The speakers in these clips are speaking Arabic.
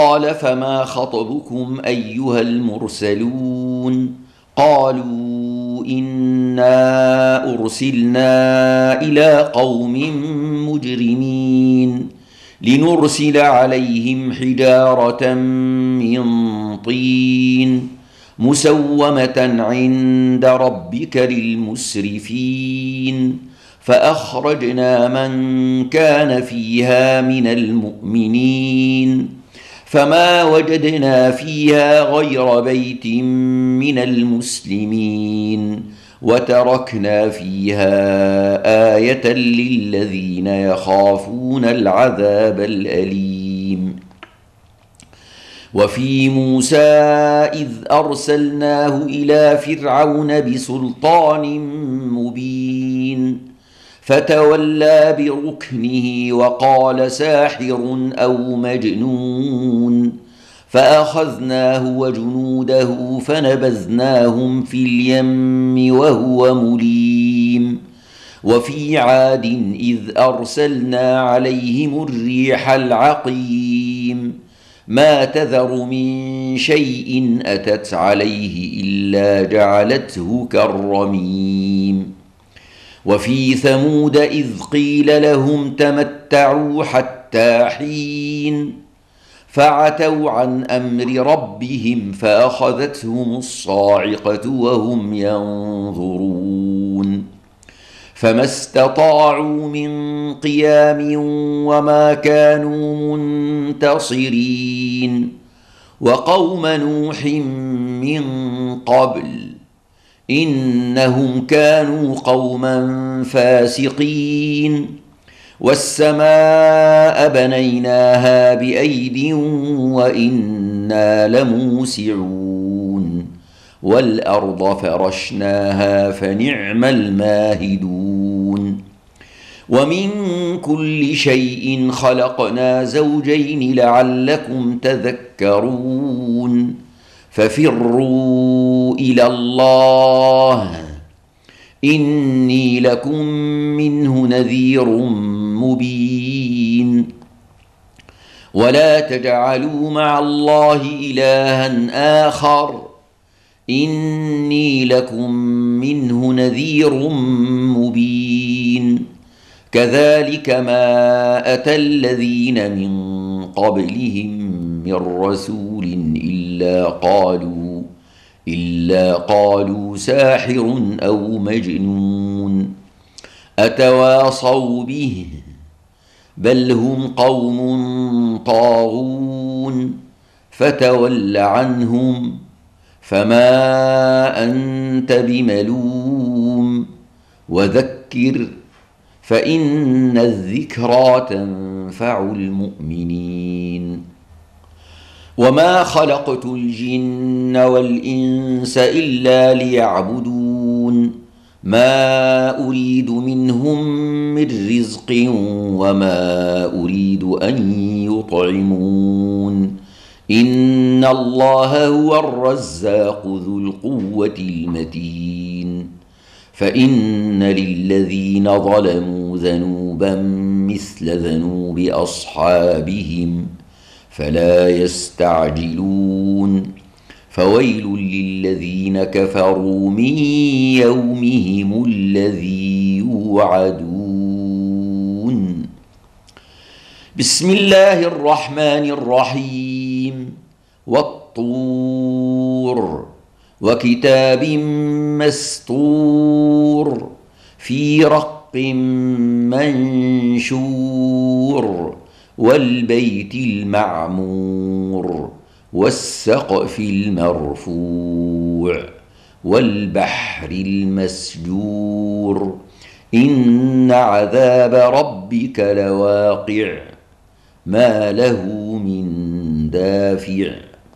قال فما خطبكم أيها المرسلون قالوا إنا أرسلنا إلى قوم مجرمين لنرسل عليهم حجارة من طين مسومة عند ربك للمسرفين فأخرجنا من كان فيها من المؤمنين فما وجدنا فيها غير بيت من المسلمين وتركنا فيها آية للذين يخافون العذاب الأليم. وفي موسى إذ أرسلناه إلى فرعون بسلطان مبين فتولى بركنه وقال ساحر أو مجنون فأخذناه وجنوده فنبذناهم في اليم وهو مليم. وفي عاد إذ أرسلنا عليهم الريح العقيم ما تذر من شيء أتت عليه إلا جعلته كالرميم. وفي ثمود إذ قيل لهم تمتعوا حتى حين فعتوا عن أمر ربهم فأخذتهم الصاعقة وهم ينظرون فما استطاعوا من قيام وما كانوا منتصرين. وقوم نوح من قبل إنهم كانوا قوما فاسقين والسماء بنيناها بأيد وإنا لموسعون والأرض فرشناها فنعم الماهدون. ومن كل شيء خلقنا زوجين لعلكم تذكرون ففروا إلى الله إني لكم منه نذير مبين. ولا تجعلوا مع الله إلها آخر إني لكم منه نذير مبين. كذلك ما أتى الذين من قبلهم من رسول إلا قالوا ساحر أو مجنون أتواصوا به بل هم قوم طاغون فتول عنهم فما أنت بملوم وذكر فإن الذكرى تنفع المؤمنين. وما خلقت الجن والإنس إلا ليعبدون ما أريد منهم من رزق وما أريد أن يطعمون إن الله هو الرزاق ذو القوة المتين. فإن للذين ظلموا ذنوبا مثل ذنوب أصحابهم فلا يستعجلون فويل للذين كفروا من يومهم الذي يوعدون. بسم الله الرحمن الرحيم. والطور وكتاب مسطور في رق منشور والبيت المعمور والسقف المرفوع والبحر المسجور إن عذاب ربك لواقع ما له من دافع.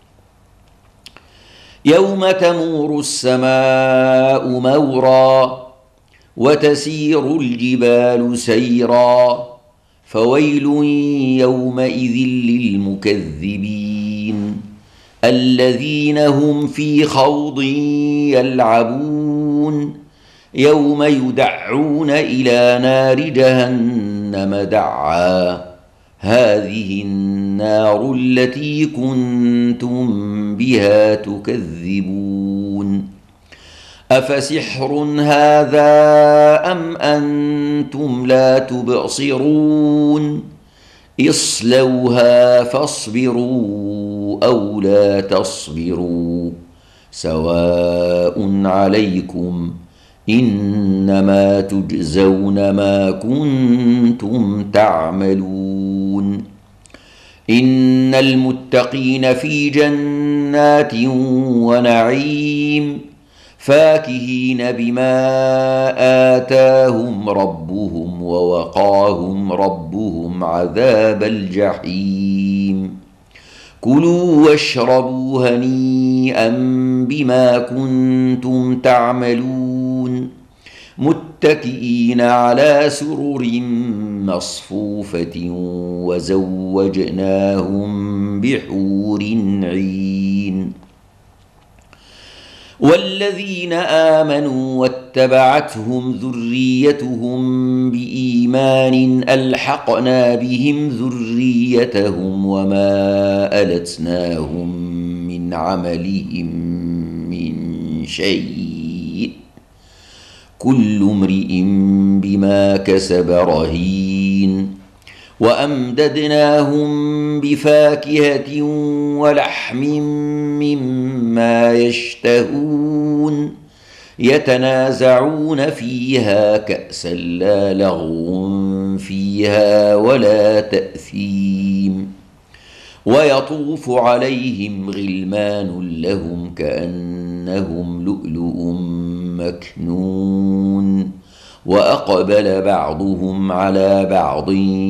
يوم تمور السماء مورا وتسير الجبال سيرا فويل يومئذ للمكذبين الذين هم في خوض يلعبون يوم يدعون إلى نار جهنم دعا هذه النار التي كنتم بها تكذبون أفسحر هذا أم أنتم لا تبصرون اصلوها فاصبروا أو لا تصبروا سواء عليكم إنما تجزون ما كنتم تعملون إن المتقين في جنات ونعيم فاكهين بما آتاهم ربهم ووقاهم ربهم عذاب الجحيم كلوا واشربوا هنيئا بما كنتم تعملون متكئين على سرر مصفوفة وزوجناهم بحور عين والذين آمنوا واتبعتهم ذريتهم بإيمان ألحقنا بهم ذريتهم وما ألتناهم من عملهم من شيء كل امرئ بما كسب رهين وأمددناهم بفاكهة ولحم مما يشتهون يتنازعون فيها كأسا لا لغو فيها ولا تأثيم ويطوف عليهم غلمان لهم كأنهم لؤلؤ مكنون وأقبل بعضهم على بعض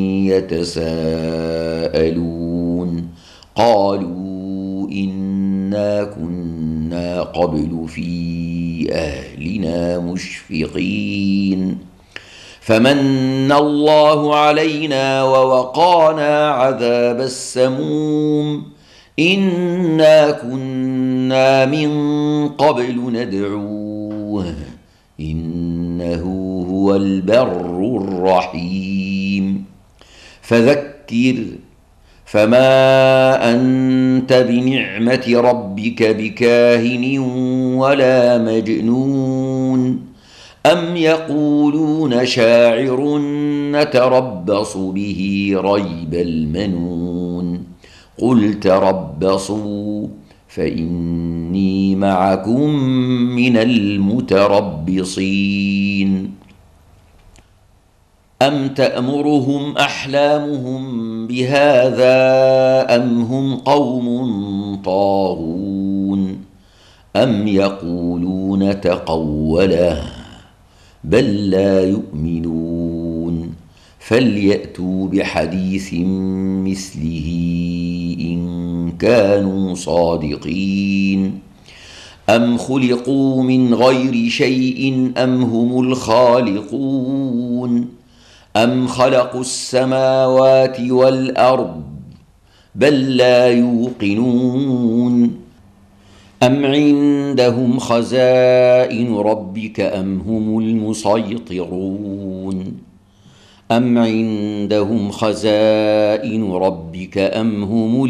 يتساءلون قالوا إنا كنا قبل في أهلنا مشفقين فمن الله علينا ووقانا عذاب السموم إنا كنا من قبل ندعوه إنه هو البر الرحيم فذكر فما أنت بنعمة ربك بكاهن ولا مجنون أم يقولون شاعر نتربص به ريب المنون قل تربصوا فإني معكم من المتربصين أم تأمرهم أحلامهم بهذا أم هم قوم طاغون أم يقولون تقوله بل لا يؤمنون فليأتوا بحديث مثله إن كانوا صادقين أم خلقوا من غير شيء أم هم الخالقون أم خلقوا السماوات والأرض بل لا يوقنون أم عندهم خزائن ربك أم هم المسيطرون أم عندهم خزائن ربك أم هم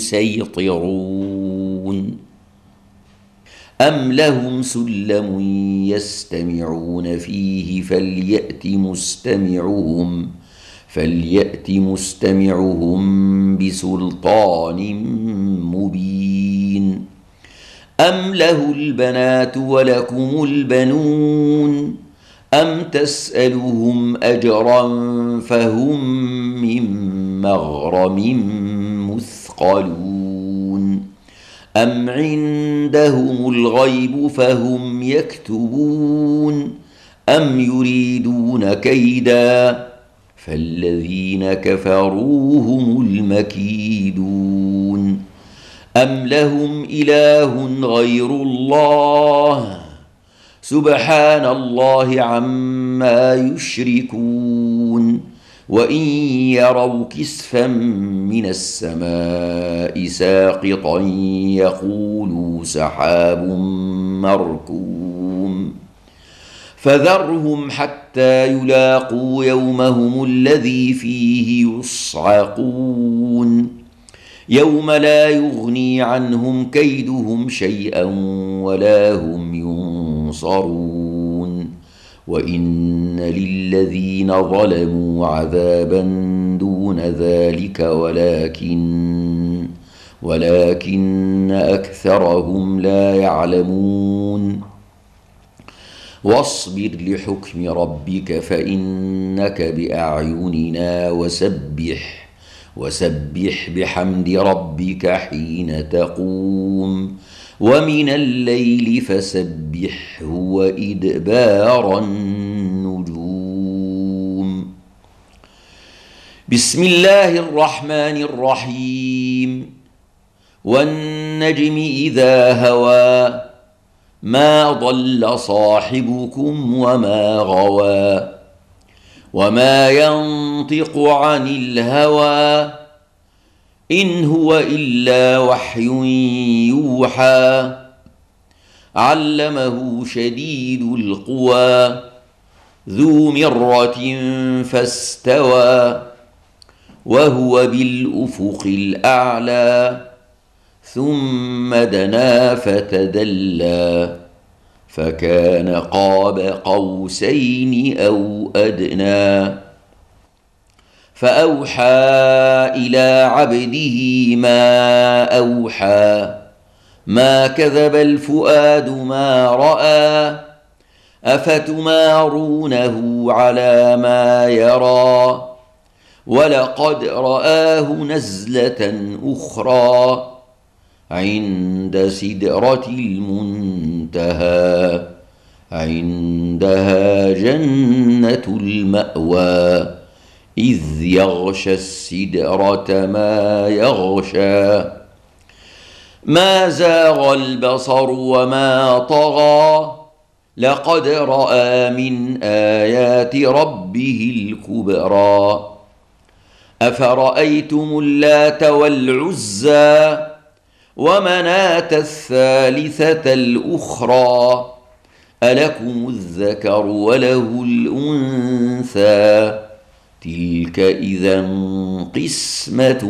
المسيطرون أم لهم سلم يستمعون فيه فليأت مستمعهم بسلطان مبين أم له البنات ولكم البنون أم تسألهم أجرا فهم من مغرم مثقلون أم عندهم الغيب فهم يكتبون أم يريدون كيدا فالذين كفروا هم المكيدون أم لهم إله غير الله سبحان الله عما يشركون وإن يروا كسفا من السماء ساقطا يقولوا سحاب مركوم فذرهم حتى يلاقوا يومهم الذي فيه يصعقون يوم لا يغني عنهم كيدهم شيئا ولا هم ينصرون وإن للذين ظلموا عذابا دون ذلك ولكن أكثرهم لا يعلمون واصبر لحكم ربك فإنك بأعيننا وسبح بحمد ربك حين تقوم ومن الليل فسبحه وإدبار النجوم. بسم الله الرحمن الرحيم. والنجم إذا هوى ما ضل صاحبكم وما غوى وما ينطق عن الهوى إن هو إلا وحي يوحى علمه شديد القوى ذو مرة فاستوى وهو بالأفق الأعلى ثم دنا فتدلى فكان قاب قوسين أو أدنى فأوحى إلى عبده ما أوحى ما كذب الفؤاد ما رأى أفتمارونه على ما يرى ولقد رآه نزلة أخرى عند سدرة المنتهى عندها جنة المأوى إذ يغشى السدرة ما يغشى ما زاغ البصر وما طغى لقد رأى من آيات ربه الكبرى أفرأيتم اللات والعزى ومناة الثالثة الأخرى ألكم الذكر وله الأنثى تلك إذا قسمة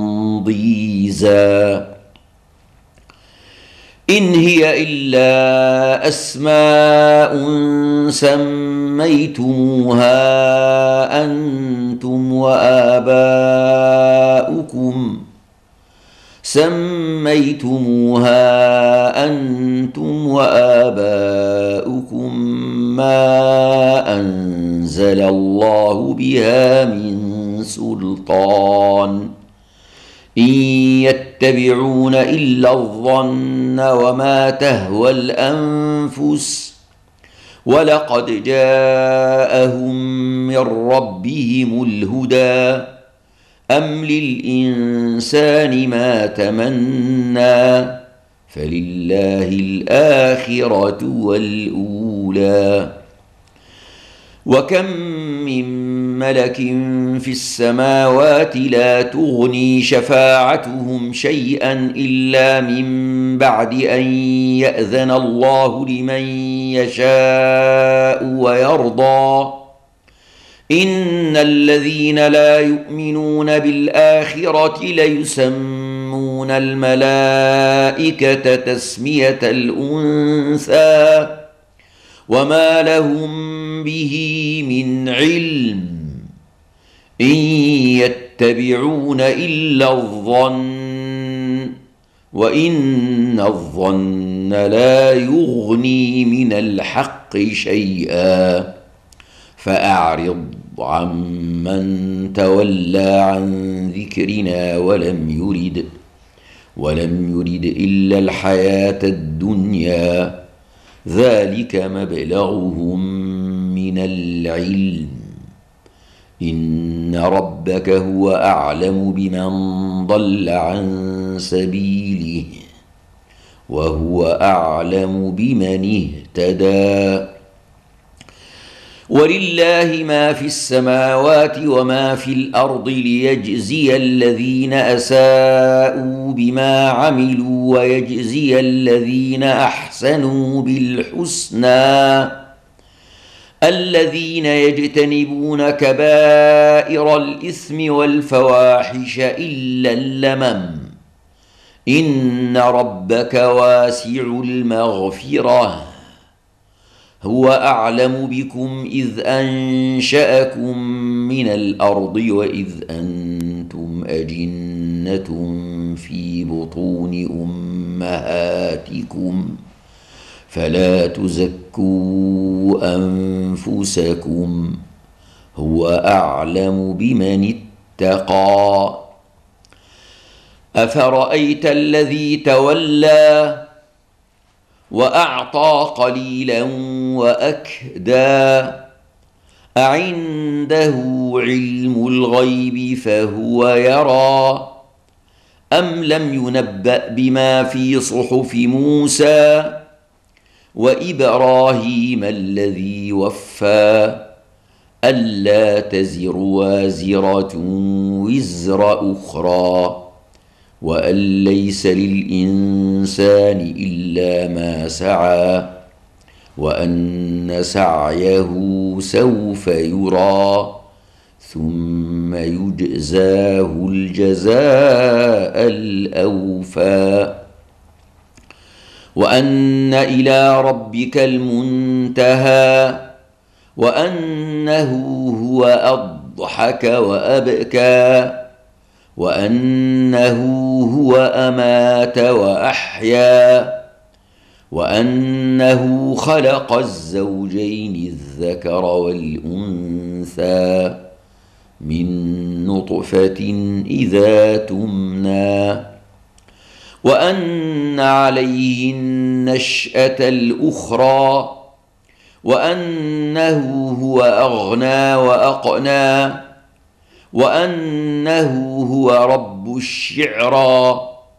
ضيزى إن هي إلا أسماء سميتموها أنتم وآباؤكم ما أنزل الله بها من سلطان إن يتبعون إلا الظن وما تهوى الأنفس ولقد جاءهم من ربهم الهدى أم للإنسان ما تمنى فلله الآخرة والأولى وكم من ملك في السماوات لا تغني شفاعتهم شيئا إلا من بعد أن يأذن الله لمن يشاء ويرضى إن الذين لا يؤمنون بالآخرة ليسمون الملائكة تسمية الأنثى وما لهم به من علم إن يتبعون إلا الظن وإن الظن لا يغني من الحق شيئا فأعرض عمن تولى عن ذكرنا ولم يرد إلا الحياة الدنيا ذلك مبلغهم من العلم إن ربك هو أعلم بمن ضل عن سبيله وهو أعلم بمن اهتدى ولله ما في السماوات وما في الأرض ليجزي الذين أساءوا بما عملوا ويجزي الذين أحسنوا بالحسنى الذين يجتنبون كبائر الإثم والفواحش إلا اللمم إن ربك واسع المغفرة هو أعلم بكم إذ أنشأكم من الأرض وإذ أنتم أجنة في بطون أمهاتكم فلا تزكوا أنفسكم هو أعلم بمن اتقى أفرأيت الذي تولى وأعطى قليلا وأكدى أعنده علم الغيب فهو يرى أم لم ينبأ بما في صحف موسى وإبراهيم الذي وفى ألا تزر وازرة وزر أخرى وأن ليس للإنسان إلا ما سعى وأن سعيه سوف يرى ثم يجزاه الجزاء الأوفى وأن إلى ربك المنتهى وأنه هو أضحك وأبكى وأنه هو أمات وأحيا وأنه خلق الزوجين الذكر والأنثى من نطفة إذا تمنى وأن عليه النشأة الأخرى وأنه هو أغنى وأقنى وأنه هو رب الشعرى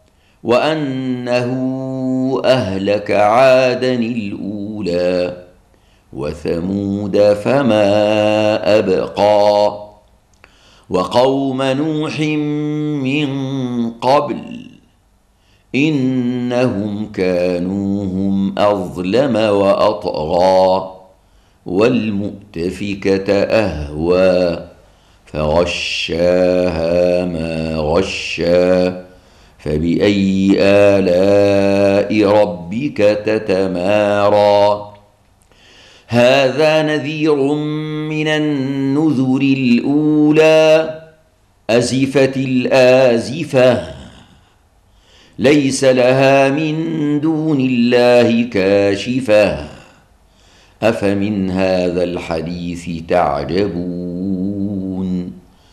وأنه أهلك عادا الأولى وثمود فما أبقى وقوم نوح من قبل إنهم كانوا هم أظلم وأطغى والمؤتفكة أهوى فغشاها ما غشى فبأي آلاء ربك تتمارى هذا نذير من النذر الأولى أزفت الآزفة ليس لها من دون الله كاشفة أفمن هذا الحديث تعجبون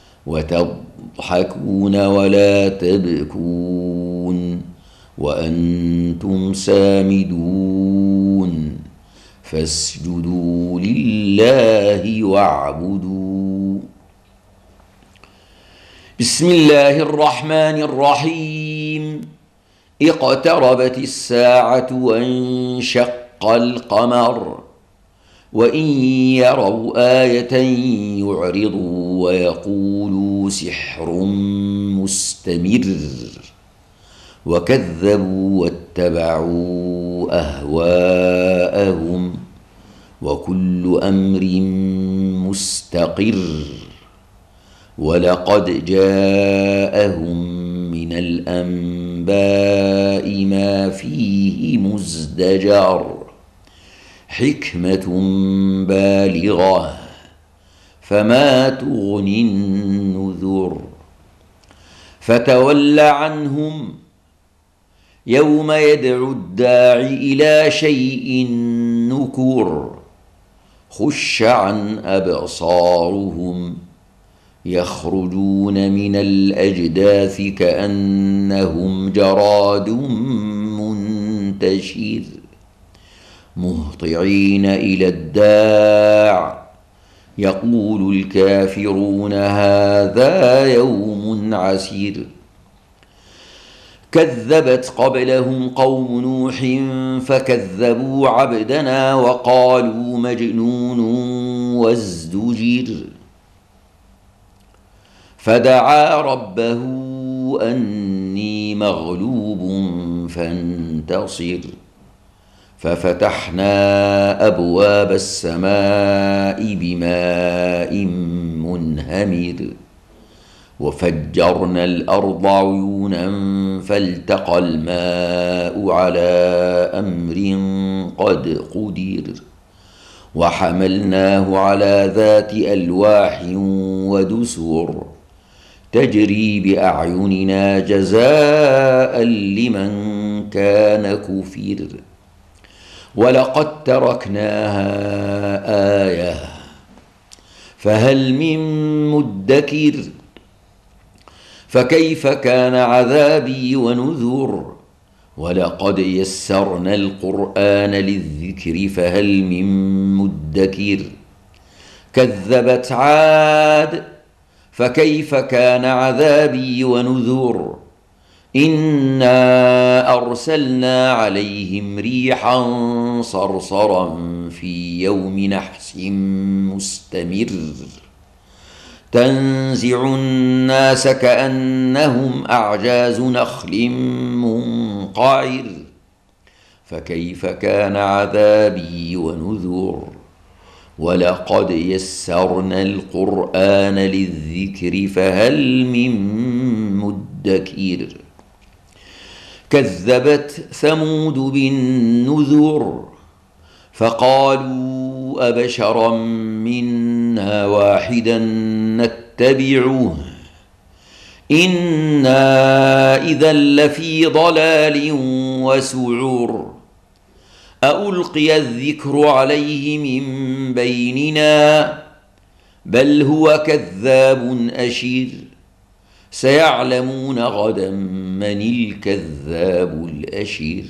وتضحكون ولا تبكون وأنتم سامدون فاسجدوا لله واعبدوا بسم الله الرحمن الرحيم اقتربت الساعة وانشق القمر وإن يروا آية يعرضوا ويقولوا سحر مستمر وكذبوا واتبعوا أهواءهم وكل أمر مستقر ولقد جاءهم من الأنباء ما فيه مزدجر حكمة بالغة فما تغني النذر فتول عنهم يوم يدعو الداع إلى شيء نكر خش عن أبصارهم يخرجون من الأجداث كأنهم جراد منتشر مهطعين إلى الداع يقول الكافرون هذا يوم عسير كذبت قبلهم قوم نوح فكذبوا عبدنا وقالوا مجنون وازدجر فدعا ربه أني مغلوب فانتصر ففتحنا أبواب السماء بماء منهمر وفجرنا الأرض عيونا فالتقى الماء على أمر قد قدر وحملناه على ذات ألواح ودسر تجري بأعيننا جزاء لمن كان كفر ولقد تركناها آية فهل من مدكر فكيف كان عذابي ونذر ولقد يسرنا القرآن للذكر فهل من مدكر كذبت عاد فكيف كان عذابي ونذر إنا أرسلنا عليهم ريحا صرصرا في يوم نحس مستمر تنزع الناس كأنهم أعجاز نخل منقعر فكيف كان عذابي ونذر ولقد يسرنا القرآن للذكر فهل من مدكر كذبت ثمود بالنذر فقالوا أبشرا منا واحدا نتبعه إنا إذا لفي ضلال وسعور ألقي الذكر عليه من بيننا بل هو كذاب أشير سيعلمون غدا من الكذاب الأشير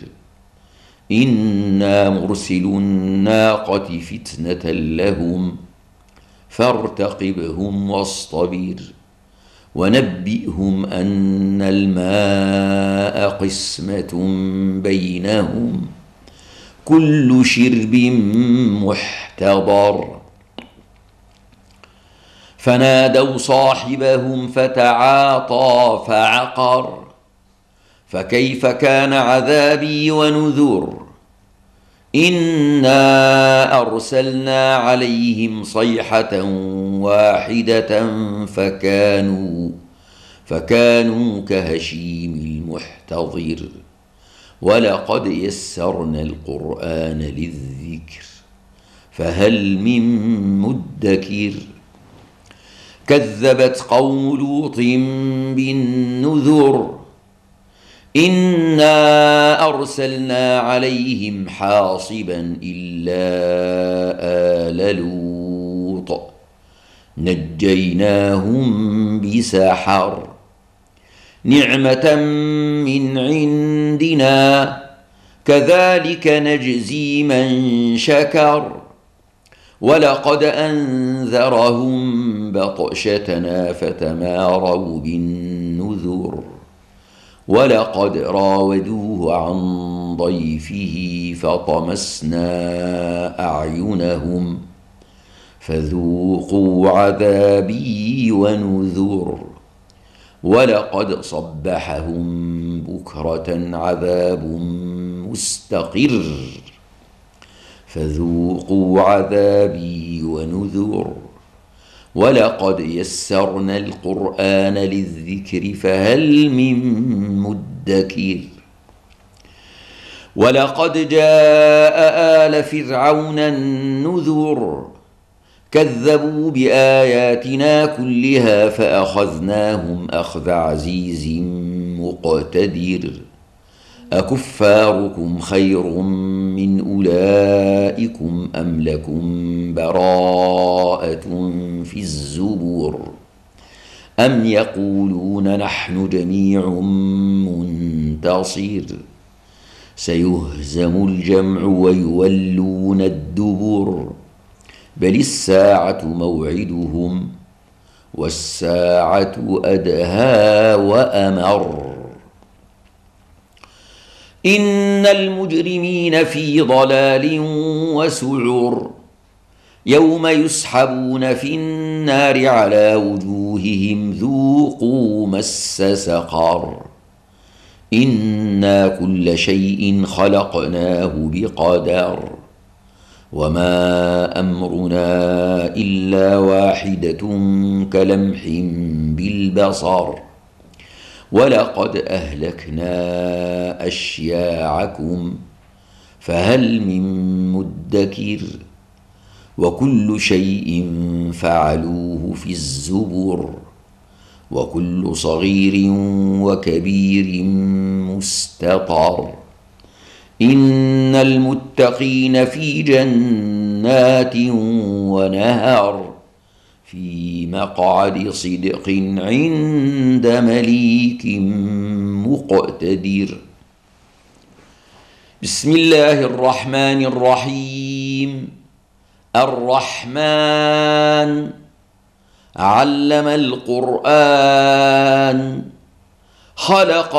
إنا مرسل الناقة فتنة لهم فارتقبهم واصطبر ونبئهم أن الماء قسمة بينهم كل شرب محتضر فنادوا صاحبهم فتعاطى فعقر فكيف كان عذابي ونذر إنا أرسلنا عليهم صيحة واحدة فكانوا كهشيم المحتضر ولقد يسرنا القرآن للذكر فهل من مدكر كذبت قوم لوط بالنذر إنا أرسلنا عليهم حاصبا إلا آل لوط نجيناهم بسحر نعمة من عندنا كذلك نجزي من شكر ولقد أنذرهم بطشتنا فتماروا بالنذر ولقد راودوه عن ضيفه فطمسنا أعينهم فذوقوا عذابي ونذر ولقد صبحهم بكرة عذاب مستقر فذوقوا عذابي ونذر ولقد يسرنا القرآن للذكر فهل من مدكر ولقد جاء آل فرعون النذر كذبوا بآياتنا كلها فأخذناهم أخذ عزيز مقتدر أكفاركم خير من أولئكم أم لكم براءة في الزبر أم يقولون نحن جميع منتصر سيهزم الجمع ويولون الدبر بل الساعة موعدهم والساعة أدهى وأمر إن المجرمين في ضلال وسعر يوم يسحبون في النار على وجوههم ذوقوا مس سقر إنا كل شيء خلقناه بقدر وما أمرنا إلا واحدة كلمح بالبصر ولقد أهلكنا أشياعكم فهل من مدكر وكل شيء فعلوه في الزبر وكل صغير وكبير مستطر إن المتقين في جنات ونهر في مقعد صدق عند مليك مقتدر. بسم الله الرحمن الرحيم. الرحمن علم القرآن خلق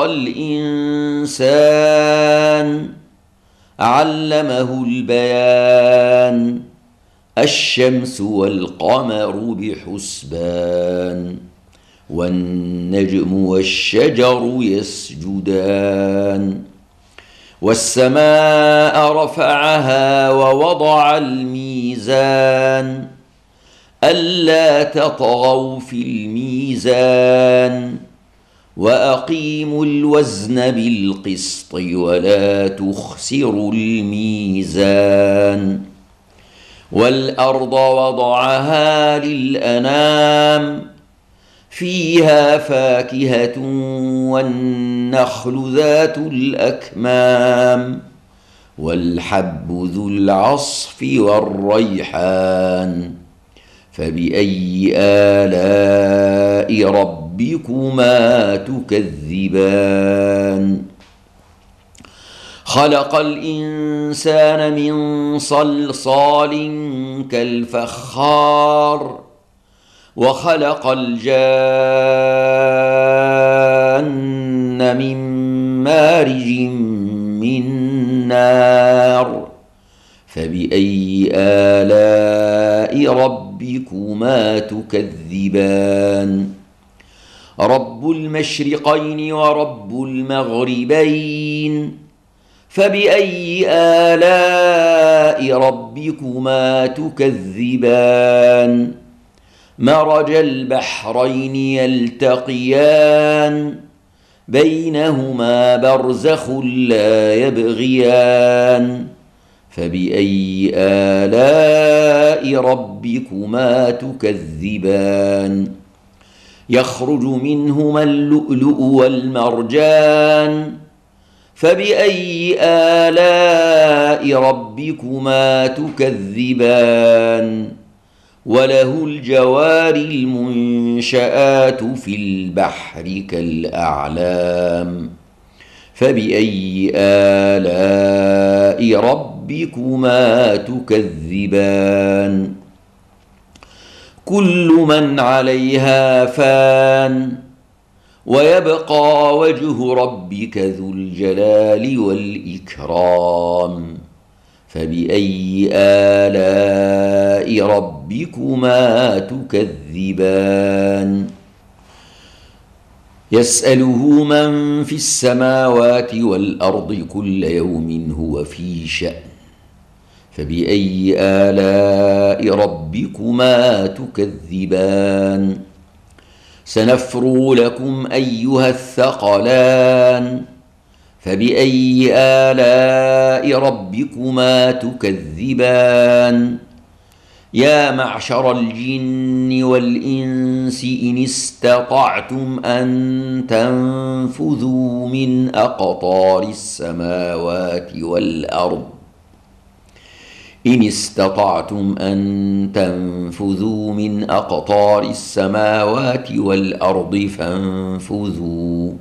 الإنسان علمه البيان الشمس والقمر بحسبان والنجم والشجر يسجدان والسماء رفعها ووضع الميزان ألا تطغوا في الميزان وأقيموا الوزن بالقسط ولا تخسروا الميزان والأرض وضعها للأنام فيها فاكهة والنخل ذات الأكمام والحب ذو العصف والريحان فبأي آلاء ربكما تكذبان خلق الإنسان من صلصال كالفخار وخلق الجان من مارج من نار فبأي آلاء ربكما تكذبان رب المشرقين ورب المغربين فبأي آلاء ربكما تكذبان مرج البحرين يلتقيان بينهما برزخ لا يبغيان فبأي آلاء ربكما تكذبان يخرج منهما اللؤلؤ والمرجان فبأي آلاء ربكما تكذبان وله الجوار المنشآت في البحر كالأعلام فبأي آلاء ربكما تكذبان كل من عليها فان ويبقى وجه ربك ذو الجلال والإكرام فبأي آلاء ربكما تكذبان يسأله من في السماوات والأرض كل يوم هو في شأن فبأي آلاء ربكما تكذبان سنفرغ لكم أيها الثقلان فبأي آلاء ربكما تكذبان يا معشر الجن والإنس إن استطعتم أن تنفذوا من أقطار السماوات والأرض إن استطعتم أن تنفذوا من أقطار السماوات والأرض فانفذوا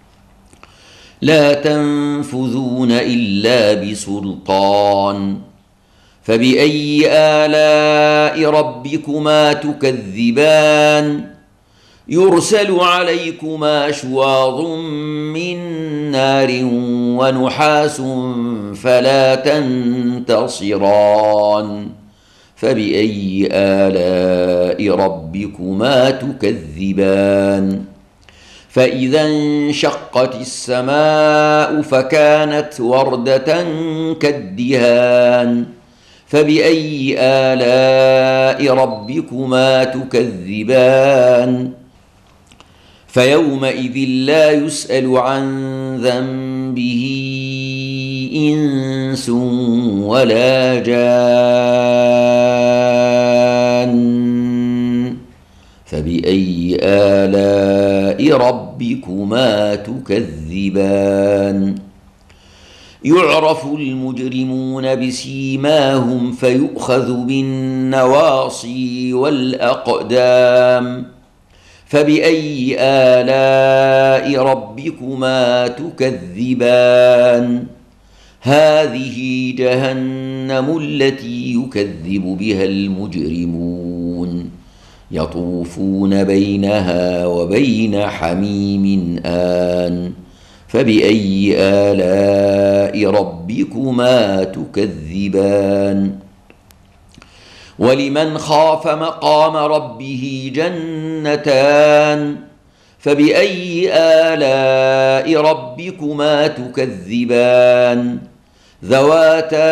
لا تنفذون إلا بسلطان فبأي آلاء ربكما تكذبان يرسل عليكما شواظ من نار ونحاس فلا تنتصران فبأي آلاء ربكما تكذبان فإذا انشقت السماء فكانت وردة كالدهان فبأي آلاء ربكما تكذبان فيومئذ لا يسأل عن ذنبه إنس ولا جان فبأي آلاء ربكما تكذبان يعرف المجرمون بسيماهم فيؤخذ بالنواصي والأقدام فبأي آلاء ربكما تكذبان هذه جهنم التي يكذب بها المجرمون يطوفون بينها وبين حميم آن فبأي آلاء ربكما تكذبان ولمن خاف مقام ربه جنتان فبأي آلاء ربكما تكذبان ذواتا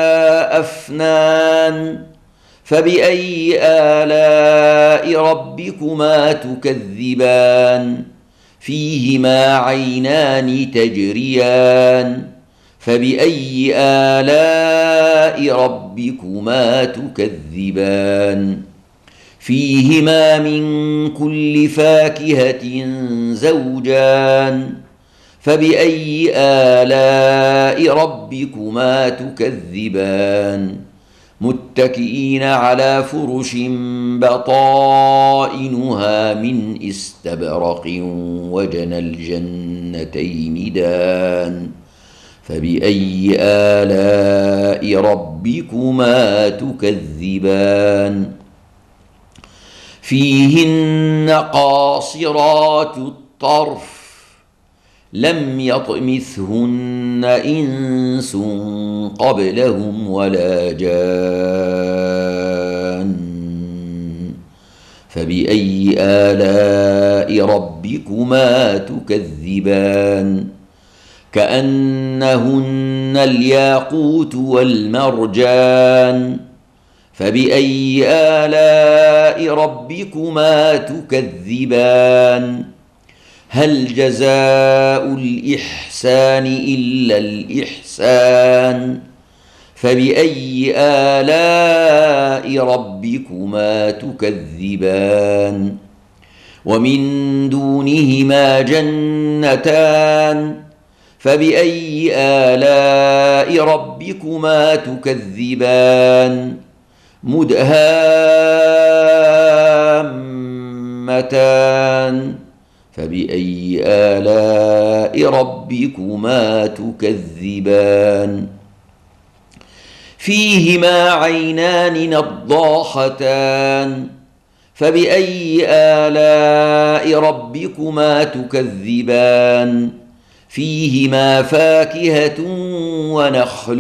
أفنان فبأي آلاء ربكما تكذبان فيهما عينان تجريان فبأي آلاء ربكما تكذبان فيهما من كل فاكهة زوجان فبأي آلاء ربكما تكذبان متكئين على فرش بطائنها من استبرق وجنى الجنتين دان فبأي آلاء ربكما تكذبان فيهن قاصرات الطرف لم يطمثهن إنس قبلهم ولا جان فبأي آلاء ربكما تكذبان كأنهن الياقوت والمرجان فبأي آلاء ربكما تكذبان هل جزاء الإحسان إلا الإحسان فبأي آلاء ربكما تكذبان ومن دونهما جنتان فبأي آلاء ربكما تكذبان مدهامتان فبأي آلاء ربكما تكذبان فيهما عينان نضاختان فبأي آلاء ربكما تكذبان فيهما فاكهة ونخل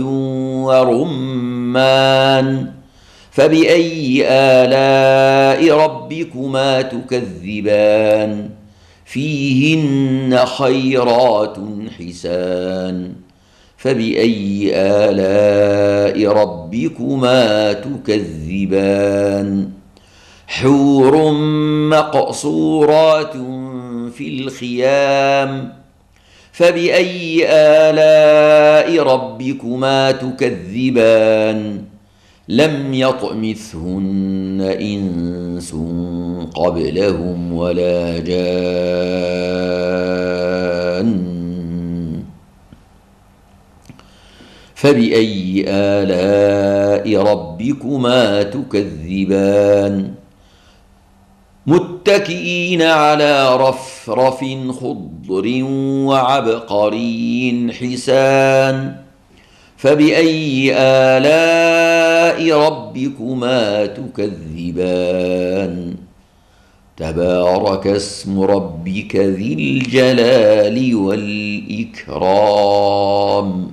ورمان فبأي آلاء ربكما تكذبان فيهن خيرات حسان فبأي آلاء ربكما تكذبان حور مقصورات في الخيام فبأي آلاء ربكما تكذبان لم يطمثهن إنس قبلهم ولا جان فبأي آلاء ربكما تكذبان متكئين على رفرف خضر وعبقري حسان فبأي آلاء ربكما تكذبان تبارك اسم ربك ذي الجلال والإكرام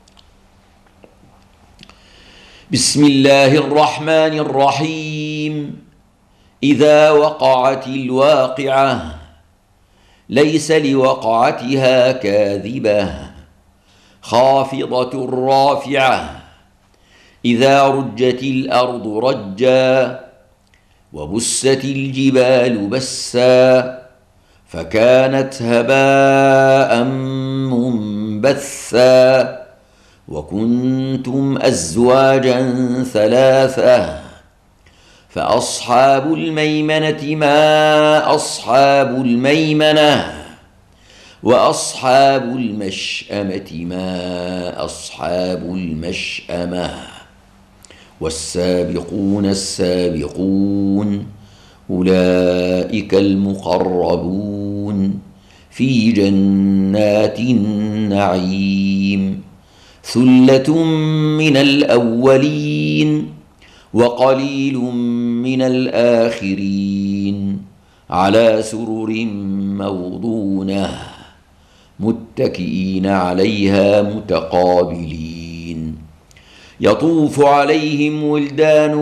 بسم الله الرحمن الرحيم إذا وقعت الواقعة ليس لوقعتها كاذبة خافضة رافعة إذا رجت الأرض رجا وبست الجبال بسا فكانت هباء منبثا وكنتم أزواجا ثلاثة فأصحاب الميمنة ما أصحاب الميمنة وأصحاب المشأمة ما أصحاب المشأمة والسابقون السابقون أولئك المقربون في جنات النعيم ثلة من الأولين وقليل من الآخرين على سرر موضونة متكئين عليها متقابلين يطوف عليهم ولدان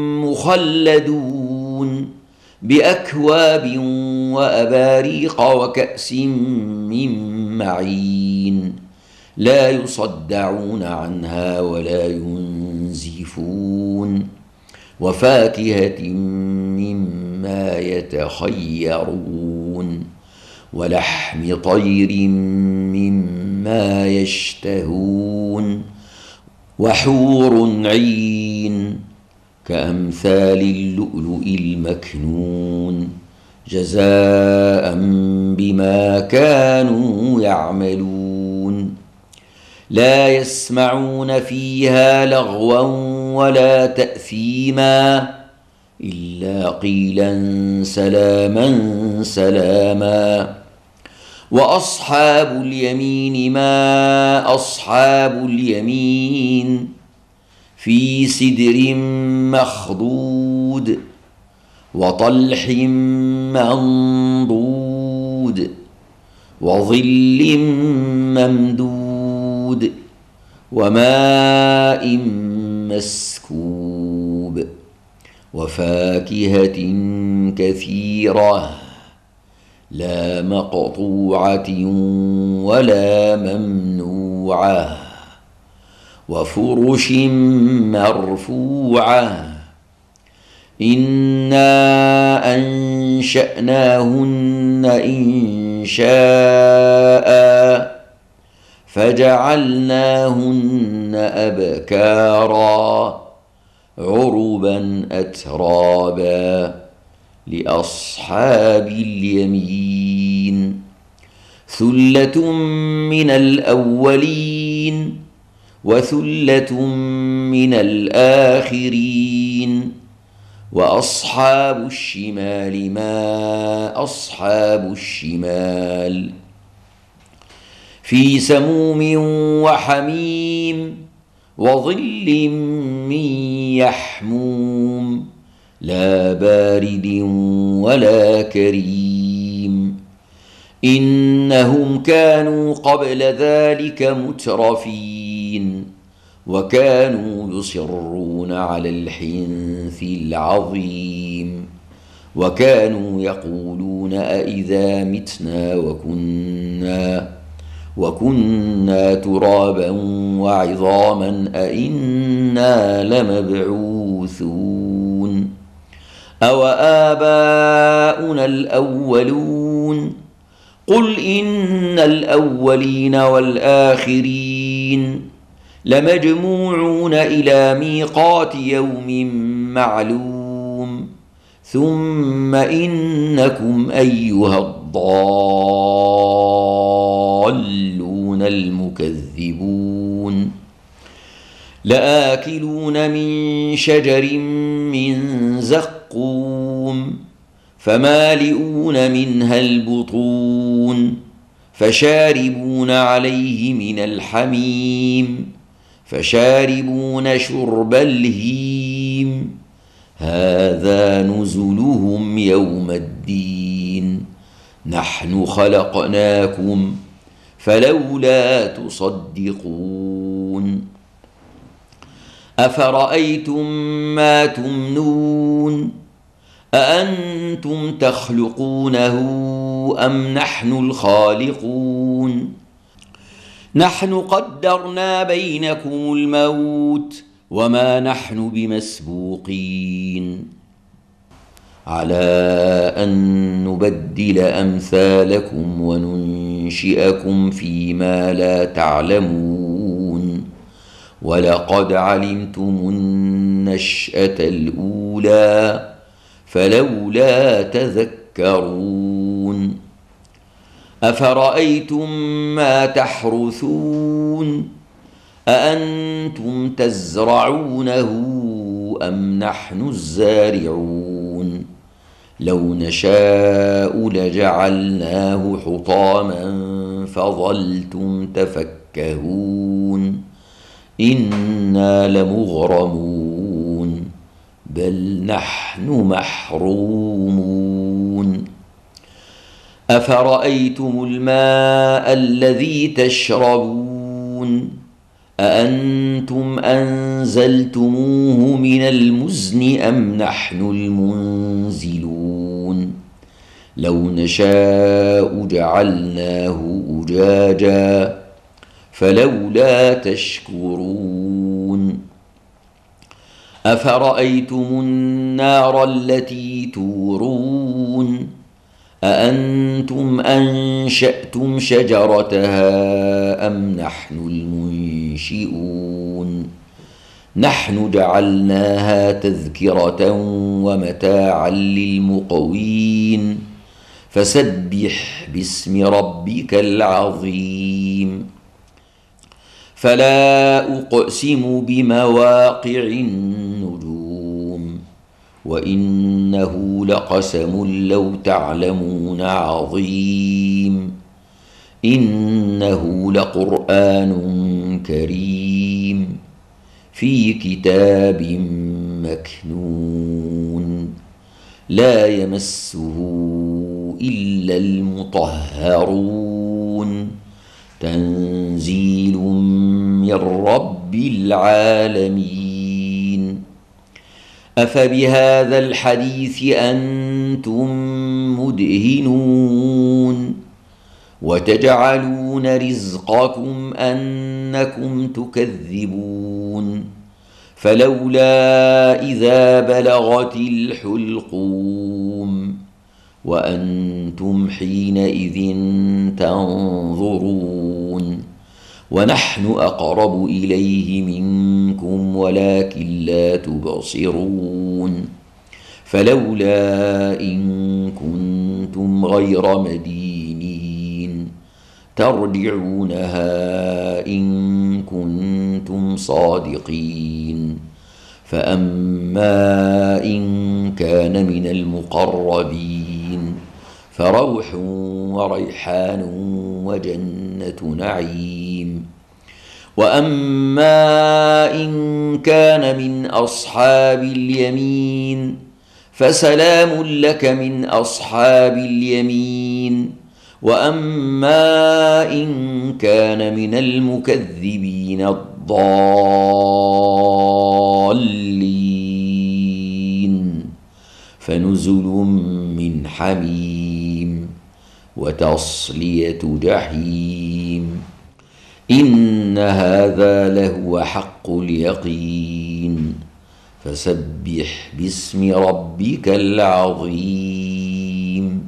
مخلدون بأكواب وأباريق وكأس من معين لا يصدعون عنها ولا ينزفون وفاكهة مما يتخيرون ولحم طير مما يشتهون وحور عين كأمثال اللؤلؤ المكنون جزاء بما كانوا يعملون لا يسمعون فيها لغوا ولا تأثيما إلا قيلا سلاما سلاما وأصحاب اليمين ما أصحاب اليمين في سدر مخضود وطلح منضود وظل ممدود وماء مسكوب وفاكهة كثيرة لا مقطوعة ولا ممنوعة وفرش مرفوعة إنا أنشأناهن إنشاء فجعلناهن أبكارا عربا أترابا لأصحاب اليمين ثلة من الأولين وثلة من الآخرين وأصحاب الشمال ما أصحاب الشمال في سموم وحميم وظل من يحموم لا بارد ولا كريم إنهم كانوا قبل ذلك مترفين وكانوا يصرون على الحنث العظيم وكانوا يقولون أئذا متنا وكنا ترابا وعظاما أئنا لمبعوثون أو آباؤنا الأولون قل إن الأولين والآخرين لمجموعون إلى ميقات يوم معلوم ثم إنكم أيها الضالون المكذبون لآكلون من شجر من زقوم فمالئون منها البطون فشاربون عليه من الحميم فشاربون شرب الهيم هذا نزلهم يوم الدين نحن خلقناكم فلولا تصدقون أفرأيتم ما تمنون أأنتم تخلقونه أم نحن الخالقون نحن قدرنا بينكم الموت وما نحن بمسبوقين على أن نبدل أمثالكم وننشئكم فيما لا تعلمون ولقد علمتم النشأة الأولى فلولا تذكرون أفرأيتم ما تحرثون أأنتم تزرعونه أم نحن الزارعون لو نشاء لجعلناه حطاما فظلتم تفكهون إنا لمغرمون بل نحن محرومون أفرأيتم الماء الذي تشربون أأنتم أنزلتموه من المزن أم نحن المنزلون لو نشاء جعلناه أجاجا فلولا تشكرون أفرأيتم النار التي تورون أأنتم أنشأتم شجرتها أم نحن المنشئون نحن جعلناها تذكرة ومتاعا للمقوين فسبح باسم ربك العظيم فلا أقسم بمواقع النجوم وإنه لقسم لو تعلمون عظيم إنه لقرآن كريم في كتاب مكنون لا يمسه إلا المطهرون تنزيل من رب العالمين أفبهذا الحديث أنتم مدهنون وتجعلون رزقكم أنكم تكذبون فلولا إذا بلغت الحلقوم وأنتم حينئذ تنظرون ونحن أقرب إليه منكم ولكن لا تبصرون فلولا إن كنتم غير مدينين ترجعونها إن كنتم صادقين فأما إن كان من المقربين فروح وريحان وجنة نعيم وأما إن كان من أصحاب اليمين فسلام لك من أصحاب اليمين وأما إن كان من المكذبين الضالين فنزل من حميم وتصلية جحيم إن هذا لهو حق اليقين فسبح باسم ربك العظيم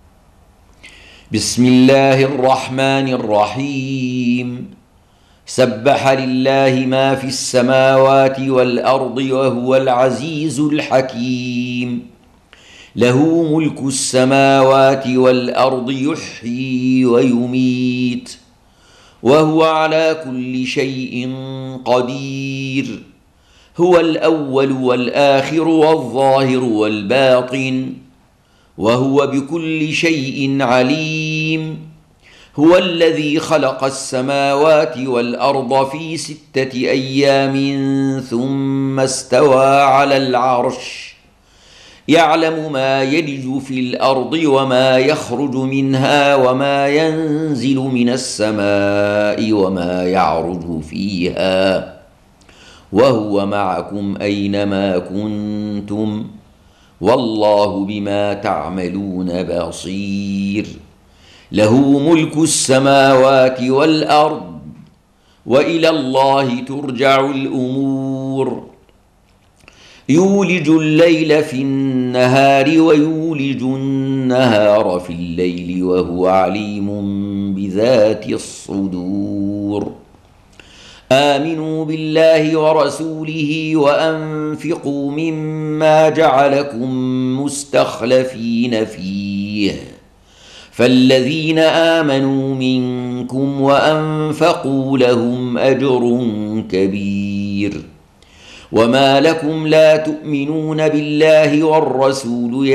بسم الله الرحمن الرحيم سبح لله ما في السماوات والأرض وهو العزيز الحكيم له ملك السماوات والأرض يحيي ويميت وهو على كل شيء قدير هو الأول والآخر والظاهر والباطن وهو بكل شيء عليم هو الذي خلق السماوات والأرض في 6 أيام ثم استوى على العرش يعلم ما يلج في الأرض وما يخرج منها وما ينزل من السماء وما يعرج فيها وهو معكم أينما كنتم والله بما تعملون بصير له ملك السماوات والأرض وإلى الله ترجع الأمور يولج الليل في النهار ويولج النهار في الليل وهو عليم بذات الصدور آمنوا بالله ورسوله وأنفقوا مما جعلكم مستخلفين فيه فالذين آمنوا منكم وأنفقوا لهم أجر كبير وما لكم لا تؤمنون بالله والرسول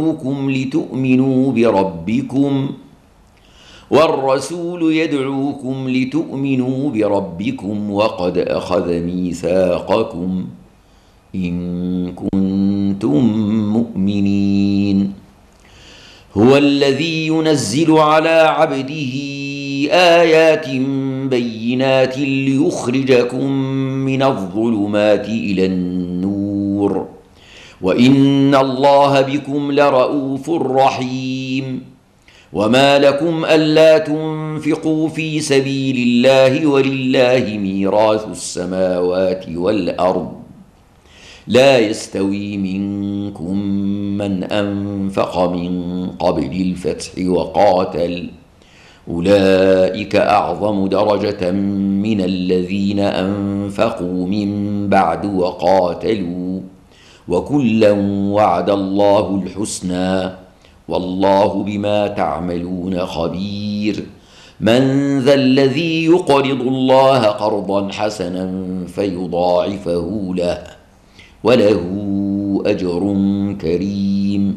يدعوكم لتؤمنوا بربكم وقد أخذ ميثاقكم إن كنتم مؤمنين هو الذي ينزل على عبده آيات بينات ليخرجكم من الظلمات إلى النور وإن الله بكم لرءوف رحيم وما لكم ألا تنفقوا في سبيل الله ولله ميراث السماوات والأرض لا يستوي منكم من أنفق من قبل الفتح وقاتل أولئك أعظم درجة من الذين أنفقوا من بعد وقاتلوا وكلا وعد الله الحسنى والله بما تعملون خبير من ذا الذي يقرض الله قرضا حسنا فيضاعفه له وله أجر كريم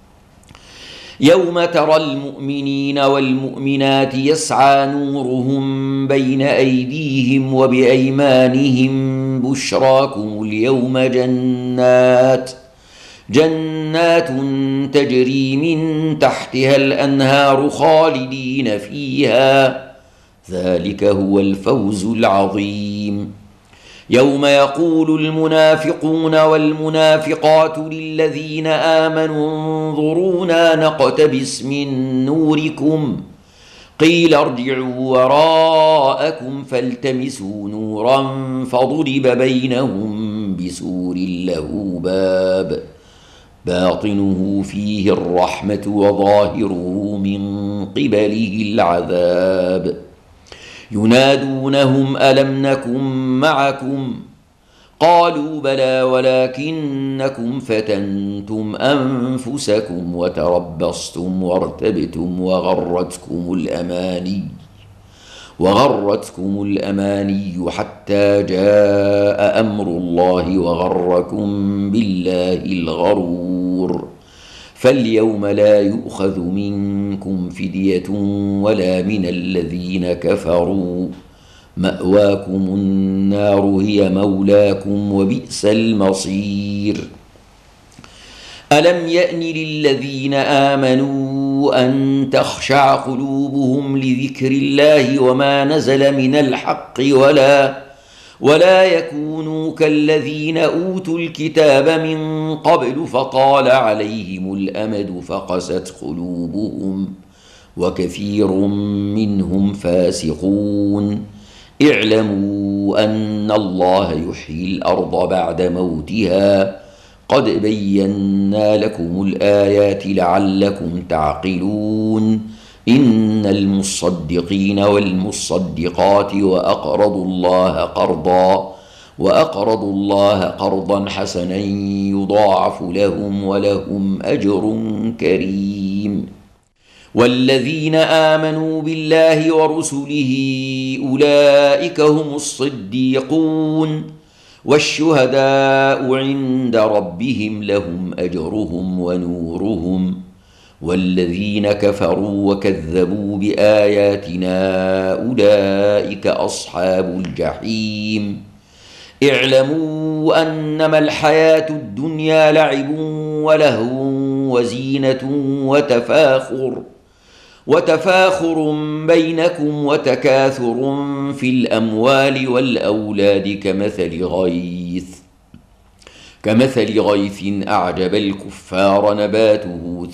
يوم ترى المؤمنين والمؤمنات يسعى نورهم بين أيديهم وبأيمانهم بشراكم اليوم جنات تجري من تحتها الأنهار خالدين فيها ذلك هو الفوز العظيم يوم يقول المنافقون والمنافقات للذين آمنوا انظرونا نقتبس من نوركم قيل ارجعوا وراءكم فالتمسوا نورا فضرب بينهم بسور له باب باطنه فيه الرحمة وظاهره من قبله العذاب ينادونهم ألم نكن معكم قالوا بلى ولكنكم فتنتم أنفسكم وتربصتم وارتبتم وغرتكم الأماني حتى جاء أمر الله وغركم بالله الغرور فاليوم لا يؤخذ منكم فدية ولا من الذين كفروا مأواكم النار هي مولاكم وبئس المصير ألم يأن للذين آمنوا أن تخشع قلوبهم لذكر الله وما نزل من الحق ولا يكونوا كالذين أوتوا الكتاب من قبل فطال عليهم الأمد فقست قلوبهم وكثير منهم فاسقون اعلموا أن الله يحيي الأرض بعد موتها قد بينا لكم الآيات لعلكم تعقلون إن المصدقين والمصدقات وأقرضوا الله قرضا حسنا يضاعف لهم ولهم أجر كريم والذين آمنوا بالله ورسله أولئك هم الصديقون والشهداء عند ربهم لهم أجرهم ونورهم والذين كفروا وكذبوا بآياتنا أولئك أصحاب الجحيم اعلموا أنما الحياة الدنيا لعب ولهو وزينة وتفاخر بينكم وتكاثر في الأموال والأولاد كمثل كمثل غيث أعجب الكفار نباته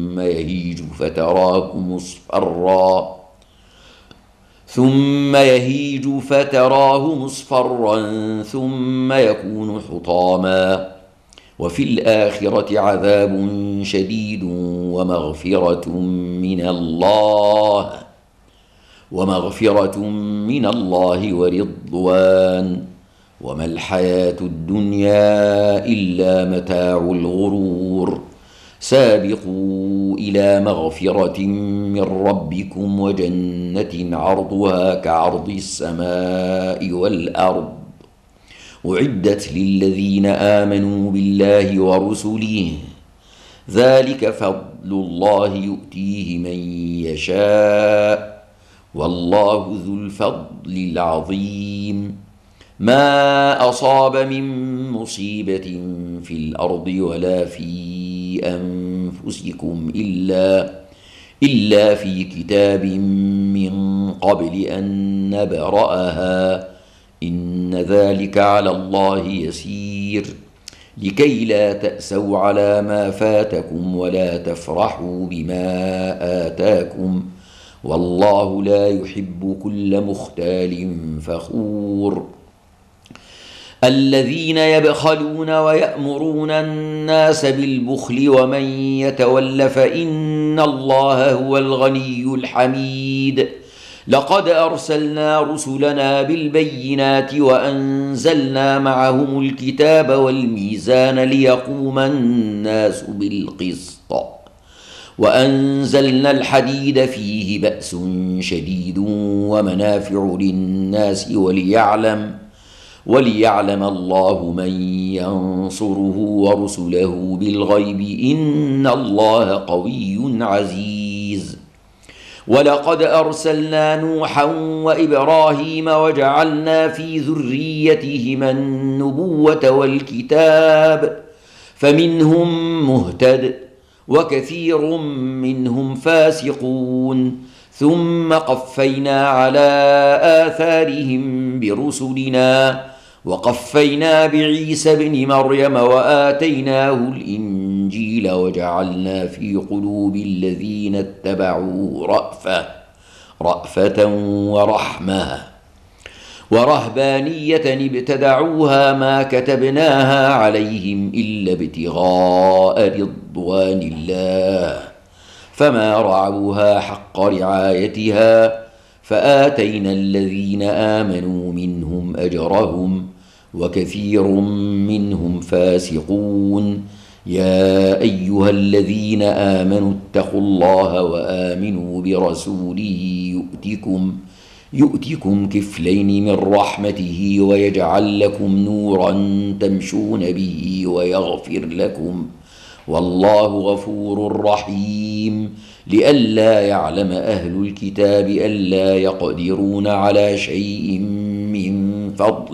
ثم يهيج فتراه مصفرا ثم يكون حطاما وفي الآخرة عذاب شديد ومغفرة من الله ورضوان وما الحياة الدنيا إلا متاع الغرور سابقوا إلى مغفرة من ربكم وجنة عرضها كعرض السماء والأرض أعدت للذين آمنوا بالله ورسله ذلك فضل الله يؤتيه من يشاء والله ذو الفضل العظيم ما أصاب من مصيبة في الأرض ولا في أنفسكم إلا في كتاب من قبل أن نبرأها إن ذلك على الله يسير لكي لا تأسوا على ما فاتكم ولا تفرحوا بما آتاكم والله لا يحب كل مختال فخور الذين يبخلون ويأمرون الناس بالبخل ومن يتول فإن الله هو الغني الحميد لقد أرسلنا رسلنا بالبينات وأنزلنا معهم الكتاب والميزان ليقوم الناس بالقسط وأنزلنا الحديد فيه بأس شديد ومنافع للناس وليعلم الله من ينصره ورسله بالغيب إن الله قوي عزيز ولقد أرسلنا نوحا وإبراهيم وجعلنا في ذريتهما النبوة والكتاب فمنهم مهتد وكثير منهم فاسقون ثم قفينا على آثارهم برسلنا وقفينا بعيسى ابن مريم وآتيناه الإنجيل وجعلنا في قلوب الذين اتبعوا رأفة ورحمة ورهبانية ابتدعوها ما كتبناها عليهم إلا ابتغاء رضوان الله فما رعوها حق رعايتها فآتينا الذين آمنوا منهم أجرهم وكثير منهم فاسقون يا أيها الذين آمنوا اتقوا الله وآمنوا برسوله يؤتكم كفلين من رحمته ويجعل لكم نورا تمشون به ويغفر لكم والله غفور رحيم لئلا يعلم أهل الكتاب ألا يقدرون على شيء من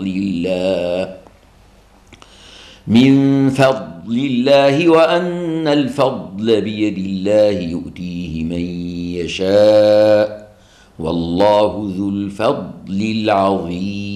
فضل الله وأن الفضل بيد الله يؤتيه من يشاء والله ذو الفضل العظيم